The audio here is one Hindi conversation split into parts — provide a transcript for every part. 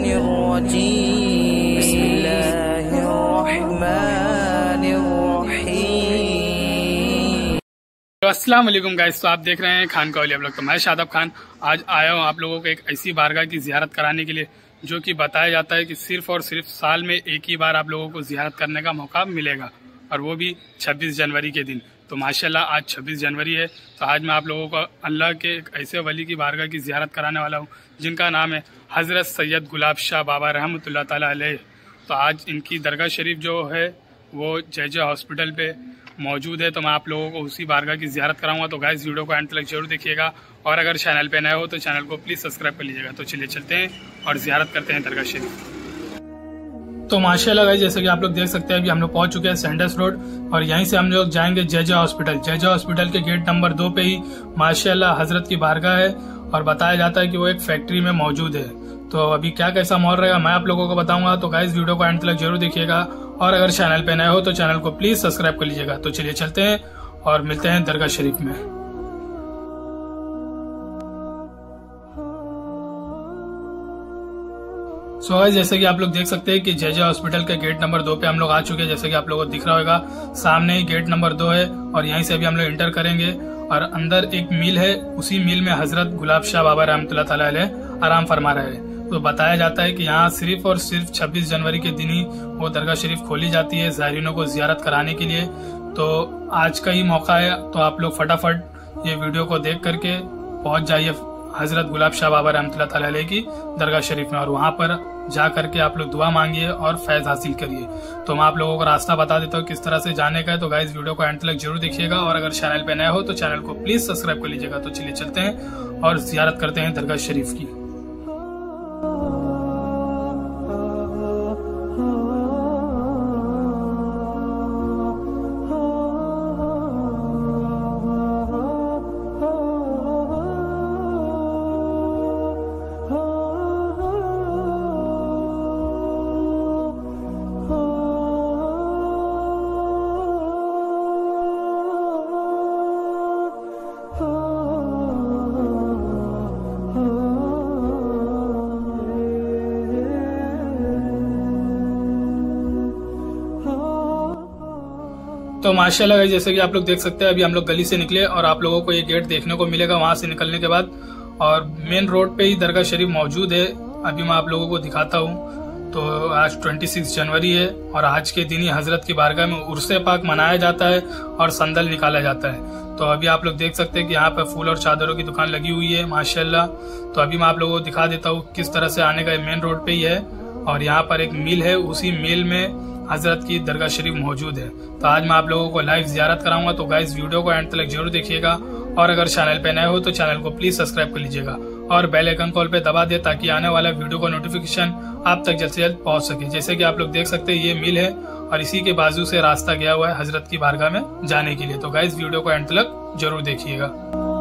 शैतानिर्रजीम बिस्मिल्लाहिर्रहमानिर्रहीम। अस्सलाम वालेकुम गाइस, तो आप देख रहे हैं खान का ब्लॉग। तो मैं शादाब खान आज आया हूँ आप लोगों को एक ऐसी बारगाह की जियारत कराने के लिए जो कि बताया जाता है कि सिर्फ और सिर्फ साल में एक ही बार आप लोगों को जियारत करने का मौका मिलेगा, और वो भी 26 जनवरी के दिन। तो माशाल्लाह आज 26 जनवरी है, तो आज मैं आप लोगों को अल्लाह के एक ऐसे वली की बारगाह की जियारत कराने वाला हूँ जिनका नाम है हज़रत सैयद गुलाब शाह बाबा रहमतुल्लाह ताला अलैह। तो आज इनकी दरगाह शरीफ जो है वो जे हॉस्पिटल पे मौजूद है, तो मैं आप लोगों को उसी बारगाह की जियारत कराऊंगा। तो गाइस वीडियो को एंड तक जरूर देखिएगा, और अगर चैनल पे नए हो तो चैनल को प्लीज़ सब्सक्राइब कर लीजिएगा। तो चलिए चलते हैं और जियारत करते हैं दरगाह शरीफ। तो माशाल्लाह गाइस, जैसे कि आप लोग देख सकते हैं अभी हम लोग पहुंच चुके हैं सेंडर्स रोड, और यहीं से हम लोग जाएंगे जे हॉस्पिटल। जे हॉस्पिटल के गेट नंबर 2 पे ही माशाल्लाह हजरत की बारगाह है, और बताया जाता है कि वो एक फैक्ट्री में मौजूद है। तो अभी क्या कैसा माहौल रहेगा मैं आप लोगों को बताऊंगा। तो गाइस वीडियो को एंड तक जरूर देखिएगा, और अगर चैनल पे नए हो तो चैनल को प्लीज सब्सक्राइब कर लीजिएगा। तो चलिए चलते हैं और मिलते हैं दरगाह शरीफ में। सो गाइस, जैसे कि आप लोग देख सकते हैं कि जे हॉस्पिटल के गेट नंबर 2 पे हम लोग आ चुके हैं। जैसे कि आप लोगों को दिख रहा होगा सामने ही गेट नंबर 2 है, और यहीं से अभी हम लोग इंटर करेंगे, और अंदर एक मिल है, उसी मिल में हजरत गुलाब शाह बाबा रहमतुल्लाह ताला अलैह आराम फरमा रहे हैं। तो बताया जाता है कि यहाँ सिर्फ और सिर्फ 26 जनवरी के दिन ही वो दरगाह शरीफ खोली जाती है ज़ायरीनों को जियारत कराने के लिए। तो आज का ही मौका है, तो आप लोग फटाफट ये वीडियो को देख करके पहुंच जाइए हजरत गुलाब शाह बाबा रहमतुल्लाह ताला अलैह की दरगाह शरीफ में, और वहाँ पर जा करके आप लोग दुआ मांगिए और फैज हासिल करिए। तो मैं आप लोगों को रास्ता बता देता हूँ किस तरह से जाने का है। तो गाइस वीडियो को एंड तक जरूर देखिएगा, और अगर चैनल पे नए हो तो चैनल को प्लीज सब्सक्राइब कर लीजिएगा। तो चलिए चलते हैं और जियारत करते हैं दरगाह शरीफ की। तो माशाल्लाह गाइस, जैसे कि आप लोग देख सकते हैं अभी हम लोग गली से निकले, और आप लोगों को ये गेट देखने को मिलेगा वहां से निकलने के बाद, और मेन रोड पे ही दरगाह शरीफ मौजूद है। अभी मैं आप लोगों को दिखाता हूँ। तो आज 26 जनवरी है, और आज के दिन ही हजरत की बारगाह में उर्से पाक मनाया जाता है और संदल निकाला जाता है। तो अभी आप लोग देख सकते हैं कि यहाँ पर फूल और चादरों की दुकान लगी हुई है माशाल्लाह। तो अभी मैं आप लोगों को दिखा देता हूँ किस तरह से आने का। मेन रोड पे ही है, और यहाँ पर एक मिल है, उसी मिल में हजरत की दरगाह शरीफ मौजूद है। तो आज मैं आप लोगों को लाइव जियारत कराऊंगा। तो गाइस वीडियो को एंड तक जरूर देखिएगा, और अगर चैनल पे नए हो तो चैनल को प्लीज सब्सक्राइब कर लीजिएगा, और बेल आइकन कॉल पे दबा दे ताकि आने वाला वीडियो का नोटिफिकेशन आप तक जल्द से जल्द पहुंच सके। जैसे कि आप लोग देख सकते हैं ये मिल है, और इसी के बाजू से रास्ता गया हुआ है हजरत की बारगाह में जाने के लिए। तो गाइस वीडियो को एंड तक जरूर देखिएगा।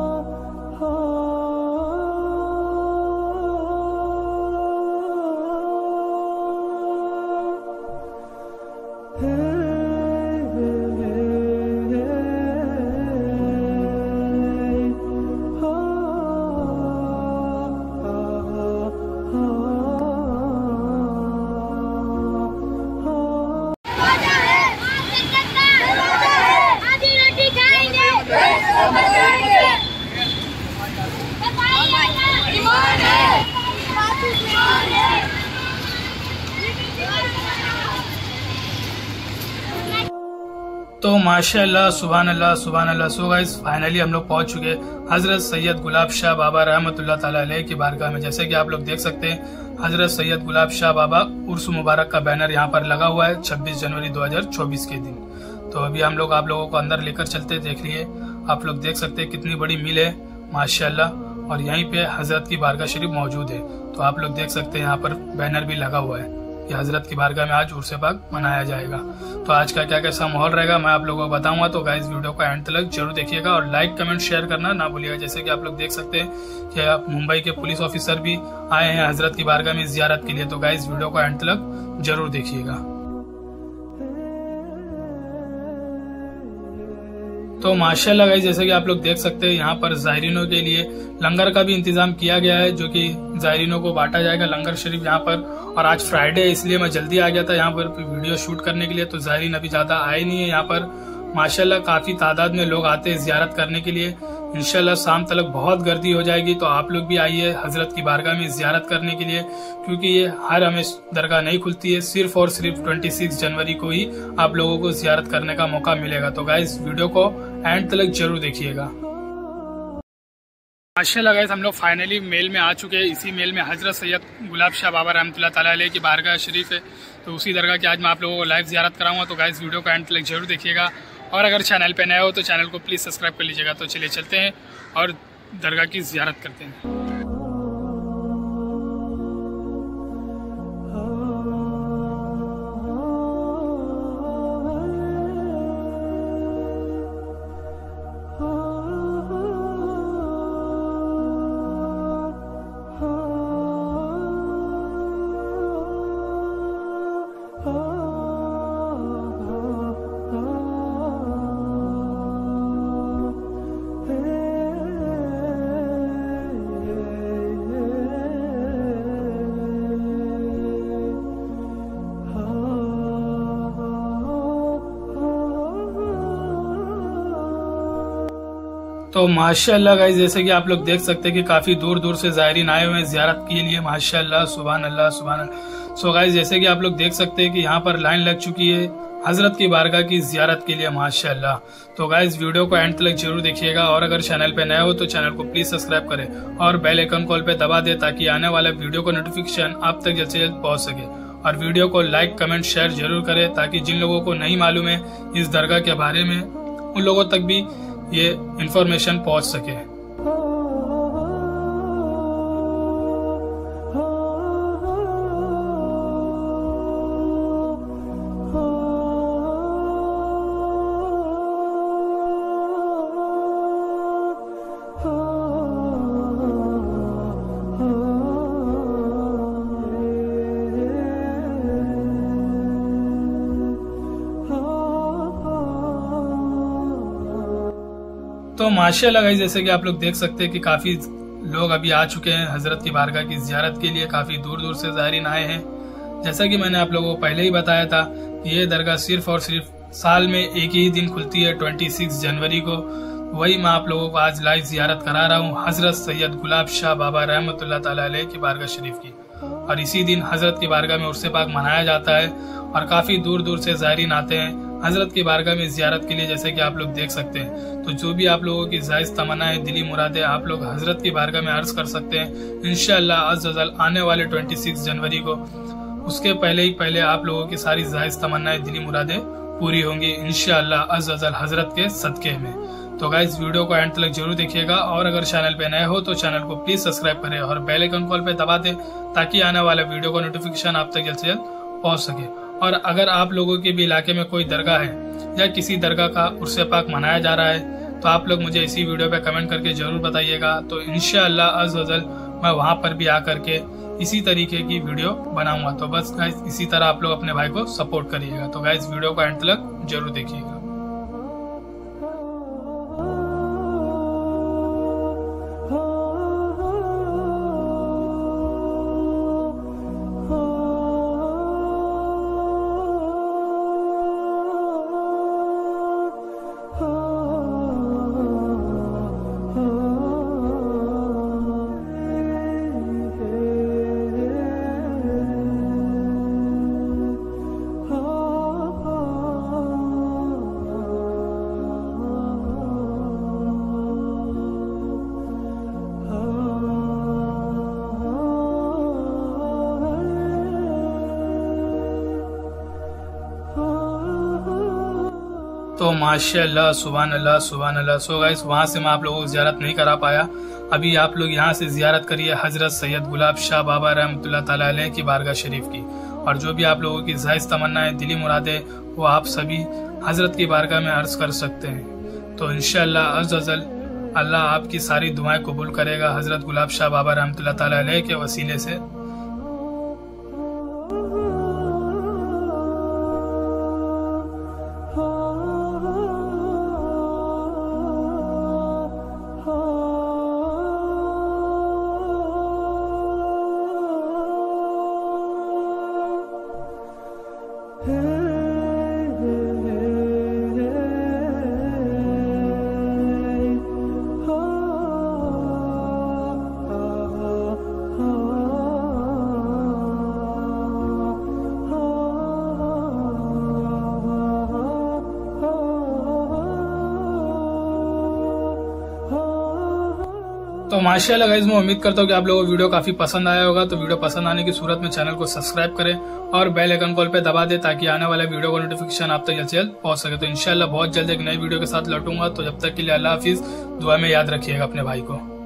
तो माशाल्लाह सुभान अल्लाह सुभान अल्लाह। सो गाइस फाइनली हम लोग पहुंच चुके हजरत सैयद गुलाब शाह बाबा रहमतुल्लाह ताला अलैह की बारगाह में। जैसे कि आप लोग देख सकते हैं हजरत सैयद गुलाब शाह बाबा उर्स मुबारक का बैनर यहाँ पर लगा हुआ है 26 जनवरी 2024 के दिन। तो अभी हम लोग आप लोगों को अंदर लेकर चलते, देख लिए आप लोग देख सकते हैं कितनी बड़ी मिल है माशाल्लाह, और यहीं पे हजरत की बारगाह शरीफ मौजूद है। तो आप लोग देख सकते हैं यहाँ पर बैनर भी लगा हुआ है कि हजरत की बारगाह में आज उर्स पाक मनाया जाएगा। तो आज का क्या कैसा माहौल रहेगा मैं आप लोगों को बताऊंगा। तो गाइस वीडियो को एंड तक जरूर देखिएगा, और लाइक कमेंट शेयर करना ना भूलिएगा। जैसे कि आप लोग देख सकते हैं कि आप मुंबई के पुलिस ऑफिसर भी आए हैं हजरत की बारगाह में जियारत के लिए। तो गाइस वीडियो को एंड तक जरूर देखिएगा। तो माशाल्लाह गाइस, जैसे कि आप लोग देख सकते हैं यहाँ पर ज़ायरीनों के लिए लंगर का भी इंतजाम किया गया है, जो कि ज़ायरीनों को बांटा जाएगा लंगर शरीफ यहाँ पर। और आज फ्राइडे है, इसलिए मैं जल्दी आ गया था यहाँ पर वीडियो शूट करने के लिए, तो ज़ायरीन अभी ज़्यादा आए नहीं है यहाँ पर। माशाल्लाह काफ़ी तादाद में लोग आते हैं ज़ियारत करने के लिए। इंशाल्लाह शाम तक बहुत गर्दी हो जाएगी, तो आप लोग भी आइए हजरत की बारगाह में ज़ियारत करने के लिए, क्योंकि ये हर हमेशा दरगाह नहीं खुलती है, सिर्फ और सिर्फ 26 जनवरी को ही आप लोगों को ज़ियारत करने का मौका मिलेगा। तो गाइस वीडियो को एंड तक जरूर देखिएगा। माशाल्लाह गाइस, हम लोग फाइनली मेल में आ चुके हैं। इसी मेल में हजरत सैयद गुलाब शाह बाबा रहमतुल्लाह ताला अलैह की बारगाह शरीफ है, तो उसी दरगाह की आज मैं आप लोगों को लाइव ज़ियारत कराऊंगा। तो गाइस वीडियो को एंड तक जरूर देखिएगा, और अगर चैनल पे नए हो तो चैनल को प्लीज़ सब्सक्राइब कर लीजिएगा। तो चलिए चलते हैं और दरगाह की ज़ियारत करते हैं। तो माशाल्लाह गाइस, जैसे कि आप लोग देख सकते हैं कि काफी दूर दूर से ज़ायरीन आए हुए हैं ज़ियारत के लिए। माशाल्लाह, सुभान अल्लाह, सुभान अल्लाह। सो गाइस, जैसे कि आप लोग देख सकते हैं कि यहाँ पर लाइन लग चुकी है हजरत की बारगाह की ज़ियारत के लिए। माशाल्लाह। तो गाइस वीडियो को एंड तक जरूर देखिएगा, और अगर चैनल पे नए हो तो चैनल को प्लीज सब्सक्राइब करें और बेल आइकन कॉल पे दबा दे, ताकि आने वाले वीडियो को नोटिफिकेशन आप तक जल्द से जल्द पहुंच सके। और वीडियो को लाइक, कमेंट, शेयर जरूर करें, ताकि जिन लोगों को नहीं मालूम है इस दरगाह के बारे में, उन लोगों तक भी ये इंफॉर्मेशन पहुंच सके। तो माशाल्लाह गाइस, जैसे कि आप लोग देख सकते हैं कि काफी लोग अभी आ चुके हैं हजरत की बारगाह की ज़ियारत के लिए। काफी दूर दूर से ज़ायरीन आए हैं। जैसा कि मैंने आप लोगों को पहले ही बताया था कि ये दरगाह सिर्फ और सिर्फ साल में एक ही दिन खुलती है, 26 जनवरी को। वही मैं आप लोगों को आज लाइव ज़ियारत करा रहा हूँ हजरत सैयद गुलाब शाह बाबा रहमतुल्लाह ताला अलैह की बारगाह शरीफ की। और इसी दिन हजरत की बारगाह में उर्स पाक मनाया जाता है, और काफी दूर दूर से ज़ायरीन आते हैं हजरत की बारगाह में ज़ियारत के लिए। जैसे कि आप लोग देख सकते हैं, तो जो भी आप लोगों की जायज़ तमन्नाएं, दिली मुरादें आप लोग हजरत की बारगाह में अर्ज कर सकते हैं। इंशाअल्लाह अज़्ज़ व जल आने वाले 26 जनवरी को, उसके पहले ही पहले आप लोगों की सारी जायज़ तमन्नाएं, दिली मुरादें पूरी होंगी इंशाअल्लाह अज़्ज़ व जल हजरत के सदके में। तो गाइस वीडियो को एंड तक जरूर देखिएगा, और अगर चैनल पे नए हो तो चैनल को प्लीज सब्सक्राइब करें और बेल आइकन कॉल पे दबा दें, ताकि आने वाले वीडियो का नोटिफिकेशन आप तक जल्द से जल्द पहुंच सके। और अगर आप लोगों के भी इलाके में कोई दरगाह है या किसी दरगाह का उर्स पाक मनाया जा रहा है, तो आप लोग मुझे इसी वीडियो पे कमेंट करके जरूर बताइएगा। तो इंशाअल्लाह अज़्ज़ व जल मैं वहां पर भी आकर के इसी तरीके की वीडियो बनाऊंगा। तो बस गाइस इसी तरह आप लोग अपने भाई को सपोर्ट करिएगा। तो गाइस वीडियो को एंड तक जरूर देखिएगा। तो माशाल्लाह, सुभान अल्लाह, सुभान अल्लाह। सो गाइस वहाँ से मैं आप लोगों को ज़ियारत नहीं करा पाया। अभी आप लोग यहाँ से ज़ियारत करिए हजरत सैयद गुलाब शाह बाबा रहमतुल्लाह ताला अलैह की बारगाह शरीफ की। और जो भी आप लोगों की जायज़ तमन्नाएं, दिली मुरादें, वो आप सभी हजरत की बारगाह में अर्ज कर सकते हैं। तो इंशाअल्लाह अज़्ज़ व जल अल्लाह आपकी सारी दुआएं कबूल करेगा हजरत गुलाब शाह बाबा रहमतुल्लाह ताला अलैह के वसीले से। तो माशाल्लाह गाइस, मैं उम्मीद करता हूँ कि आप लोगों को वीडियो काफी पसंद आया होगा। तो वीडियो पसंद आने की सूरत में चैनल को सब्सक्राइब करें और बेल आइकन कॉल पे दबा दें ताकि आने वाले वीडियो का नोटिफिकेशन आप तक जल्द से जल्द पहुंच सके। तो इंशाल्लाह बहुत जल्द एक नई वीडियो के साथ लौटूंगा। तो जब तक के लिए अल्लाह हाफिज, दुआ में याद रखिएगा अपने भाई को।